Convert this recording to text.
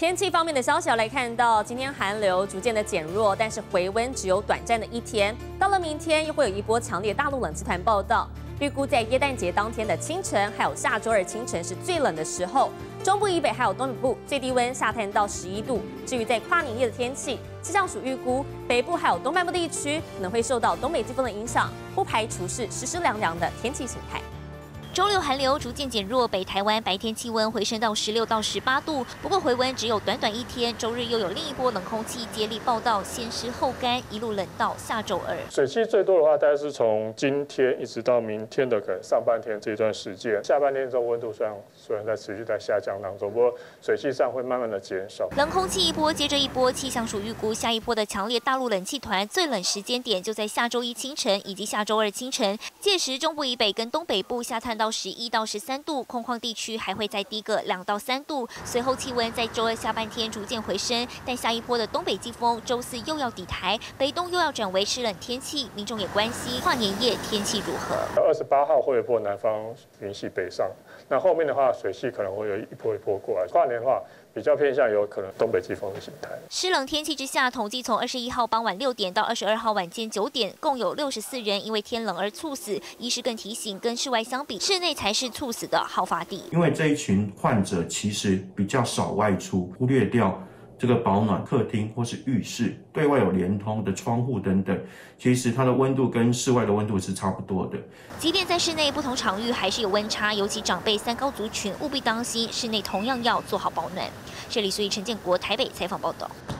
天气方面的消息来看到，今天寒流逐渐的减弱，但是回温只有短暂的一天。到了明天，又会有一波强烈大陆冷气团报道。预估在耶诞节当天的清晨，还有下周二清晨是最冷的时候。中部以北还有东北部最低温下探到11度。至于在跨年夜的天气，气象署预估北部还有东半部地区可能会受到东北季风的影响，不排除是湿湿凉凉的天气形态。 周六寒流逐渐减弱，北台湾白天气温回升到16到18度，不过回温只有短短一天。周日又有另一波冷空气接力报道，先湿后干，一路冷到下周二。 水汽最多的话，大概是从今天一直到明天的可能上半天这段时间。下半天之后温度虽然在持续在下降当中，不过水汽上会慢慢的减少。 冷空气一波接着一波，气象署预估下一波的强烈大陆冷气团最冷时间点就在下周一清晨以及下周二清晨，届时中部以北跟东北部下探到11到13度，空旷地区还会再低个2到3度。随后气温在周二下半天逐渐回升，但下一波的东北季风周四又要抵台，北东又要转为湿冷天气，民众也关心跨年夜天气如何。 28号会有一波南方云系北上，那后面的话水汽可能会有一波一波过来。跨年的话比较偏向有可能东北季风的形态。 湿冷天气之下，统计从21号傍晚6点到22号晚间9点，共有64人因为天冷而猝死。医师更提醒，跟室外相比，室内才是猝死的好发地。 因为这一群患者其实比较少外出，忽略掉这个保暖客厅或是浴室，对外有连通的窗户等等，其实它的温度跟室外的温度是差不多的。 即便在室内，不同场域还是有温差，尤其长辈3高族群务必当心，室内同样要做好保暖。这里，所以陈建国台北采访报道。